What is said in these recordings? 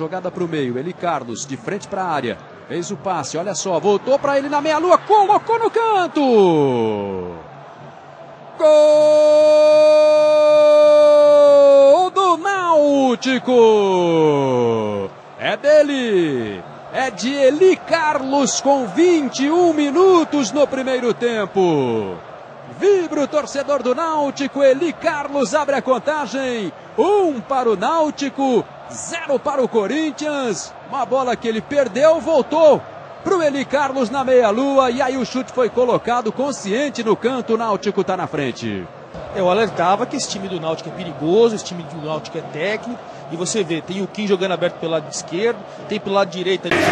jogada para o meio. Eli Carlos, de frente para a área. Fez o passe, olha só. Voltou para ele na meia-lua. Colocou no canto. Gol do Náutico. É dele. É de Eli Carlos com 21 minutos no primeiro tempo. Vibra o torcedor do Náutico. Eli Carlos abre a contagem. 1 para o Náutico, 0 para o Corinthians. Uma bola que ele perdeu, voltou para o Eli Carlos na meia-lua. E aí o chute foi colocado consciente no canto. O Náutico está na frente. Eu alertava que esse time do Náutico é perigoso, esse time do Náutico é técnico. E você vê, tem o Kim jogando aberto pelo lado esquerdo, tem pelo lado direito ali.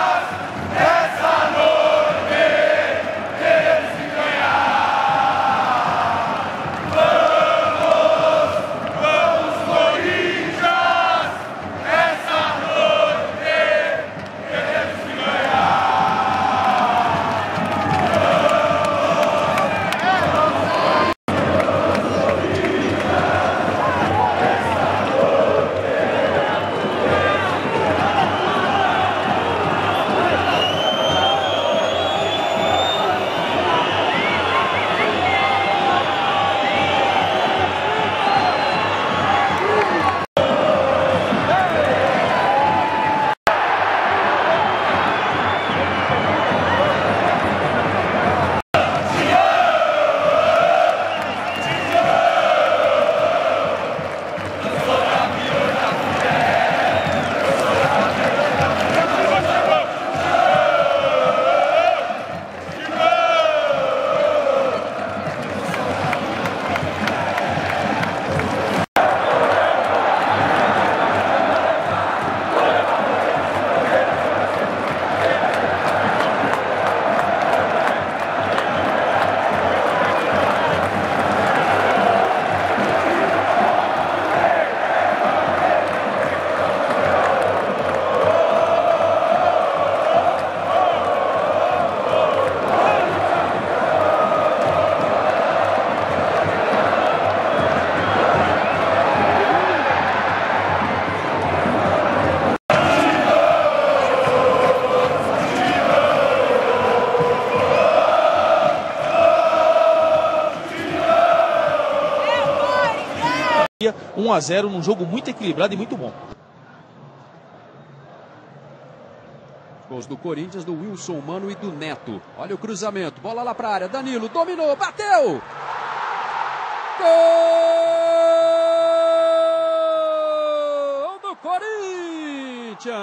dia, 1 a 0 num jogo muito equilibrado e muito bom. Gols do Corinthians, do Wilson Mano e do Neto. Olha o cruzamento, bola lá para a área, Danilo dominou, bateu! Gol do Corinthians!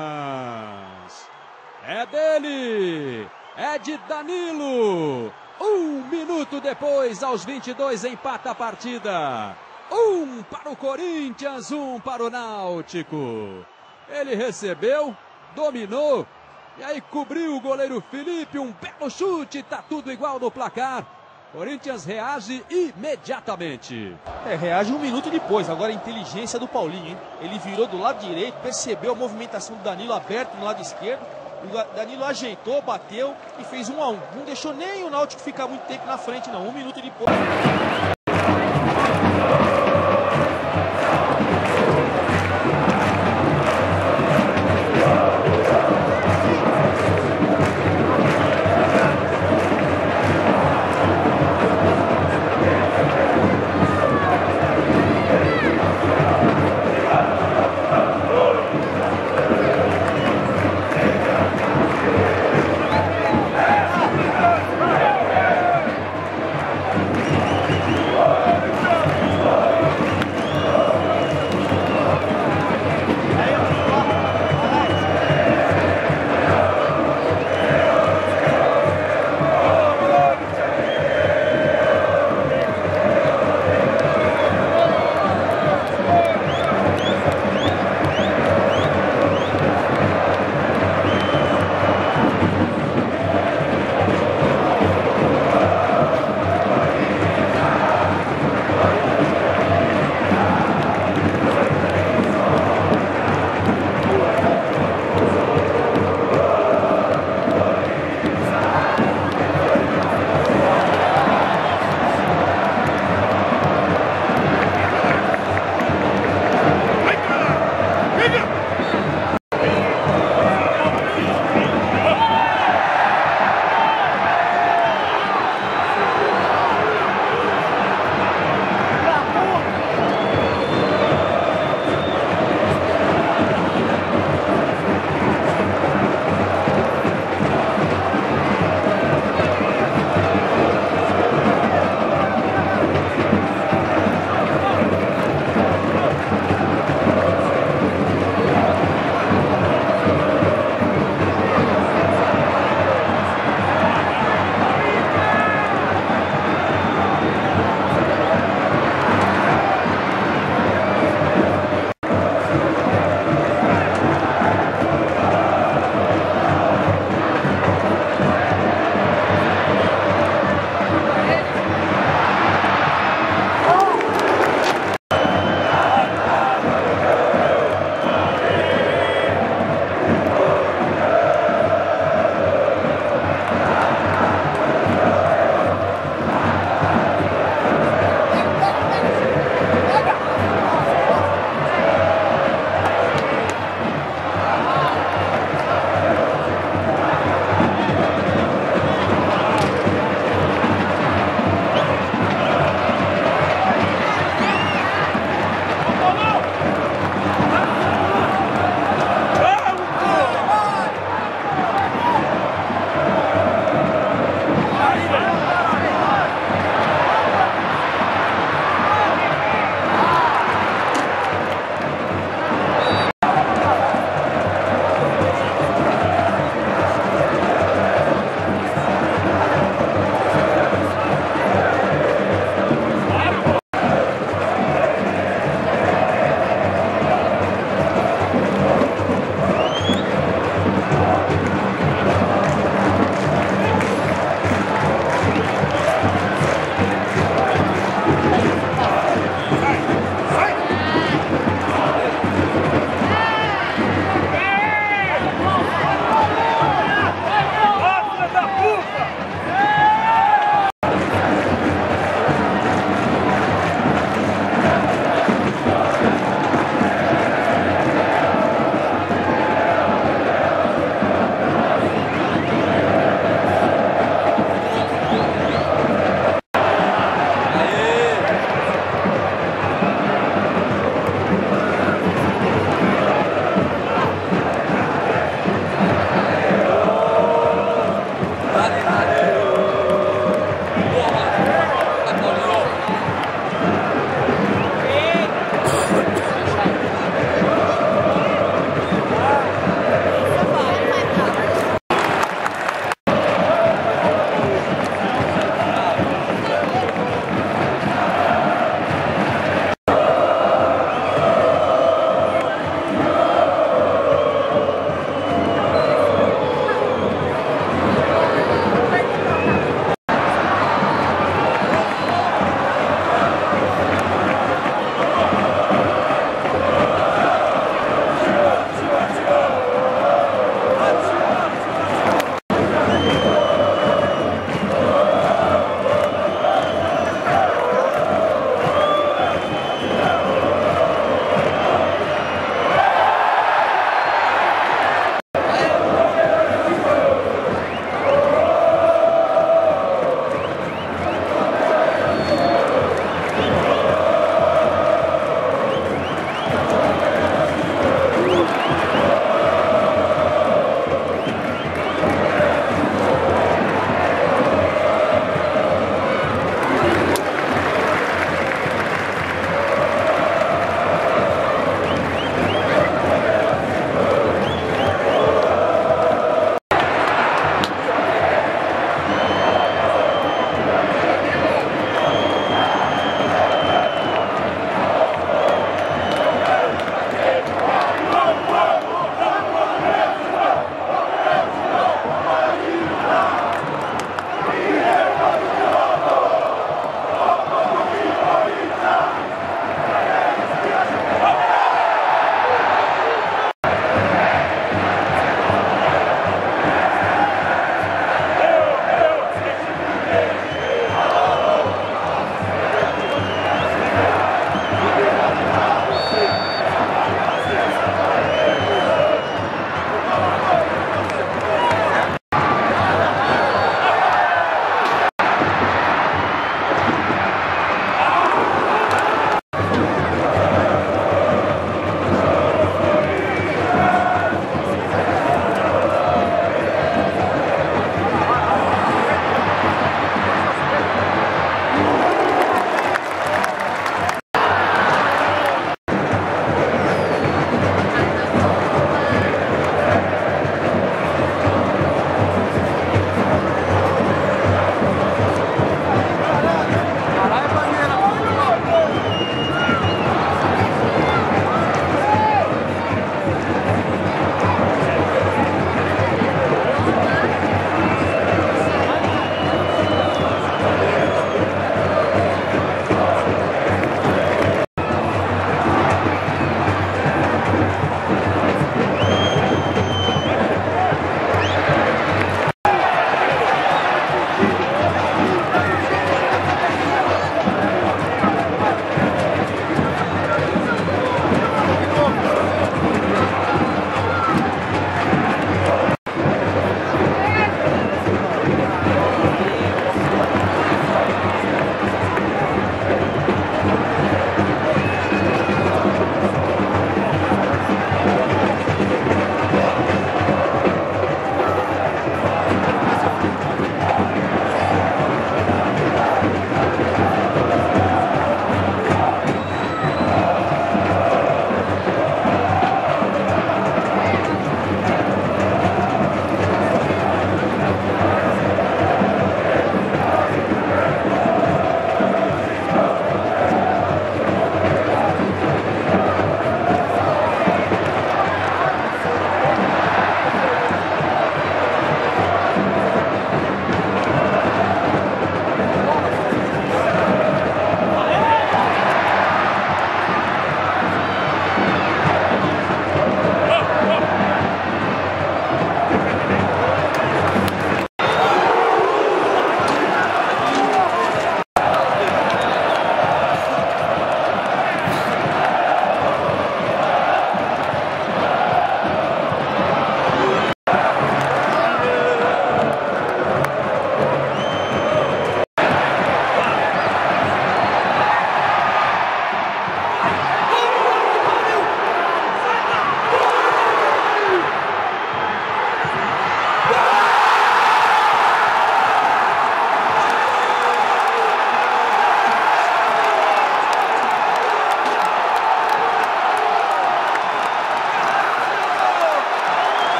É dele, é de Danilo. 1 minuto depois, aos 22, empata a partida. 1 para o Corinthians, 1 para o Náutico. Ele recebeu, dominou, e aí cobriu o goleiro Felipe, um belo chute, tá tudo igual no placar. Corinthians reage imediatamente. Reage 1 minuto depois. Agora a inteligência do Paulinho, hein? Ele virou do lado direito, percebeu a movimentação do Danilo aberto no lado esquerdo. O Danilo ajeitou, bateu e fez 1 a 1. Não deixou nem o Náutico ficar muito tempo na frente, não. 1 minuto depois.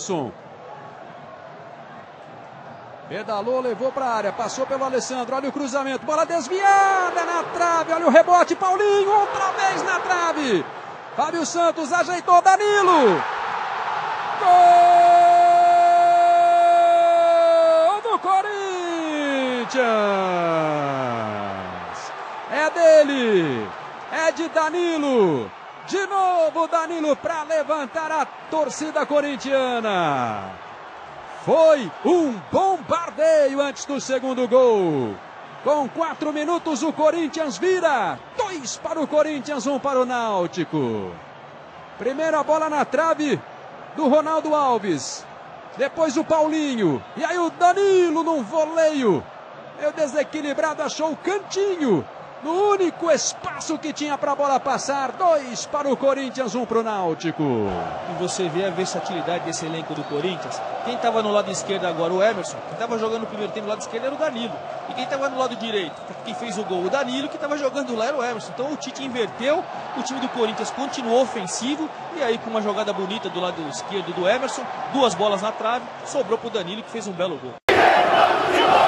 Emerson. Pedalou, levou para a área, passou pelo Alessandro, olha o cruzamento, bola desviada na trave, olha o rebote, Paulinho, outra vez na trave. Fábio Santos ajeitou, Danilo. Gol do Corinthians. É dele, é de Danilo. De novo Danilo para levantar a torcida corintiana. Foi um bombardeio antes do segundo gol. Com 4 minutos o Corinthians vira. 2 para o Corinthians, 1 para o Náutico. Primeira bola na trave do Ronaldo Alves. Depois o Paulinho. E aí o Danilo num voleio. Meio desequilibrado, achou o cantinho. No único espaço que tinha para a bola passar. 2 para o Corinthians, 1 para o Náutico. E você vê a versatilidade desse elenco do Corinthians. Quem estava no lado esquerdo agora, o Emerson. Quem estava jogando no primeiro tempo no lado esquerdo era o Danilo. E quem estava no lado direito, quem fez o gol, o Danilo. Quem estava jogando lá era o Emerson. Então o Tite inverteu. O time do Corinthians continuou ofensivo. E aí com uma jogada bonita do lado esquerdo do Emerson. 2 bolas na trave. Sobrou para o Danilo, que fez um belo gol.